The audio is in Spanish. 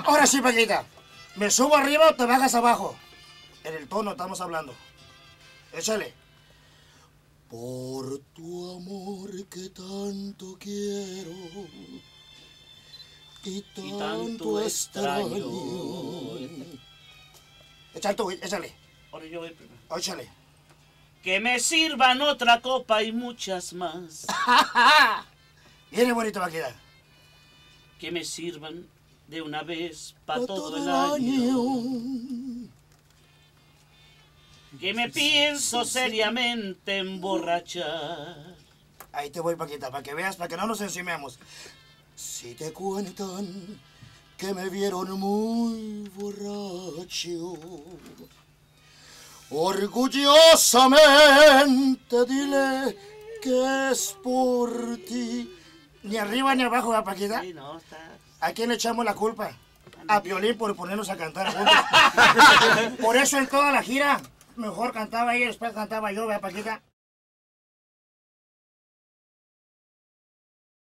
Ahora sí, Paquita. ¿Me subo arriba o te bajas abajo? En el tono estamos hablando. Échale. Por tu amor que tanto quiero y tanto extraño. Échale. Ahora yo voy primero. Échale. Que me sirvan otra copa y muchas más. Viene bonito, Paquita. Que me sirvan de una vez para todo el año. Que me pienso seriamente emborrachar. Ahí te voy, Paquita, para que veas, para que no nos encimemos. Si te cuentan que me vieron muy borracho, orgullosamente dile que es por ti. Ni arriba ni abajo, ¿verdad, Paquita? Sí, no, está... ¿A quién le echamos la culpa? A Piolín por ponernos a cantar juntos. Por eso en toda la gira, mejor cantaba ella y después cantaba yo, ¿verdad, Paquita?